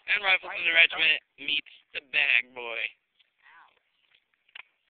and Rifles in the Regiment meets the Bag Boy.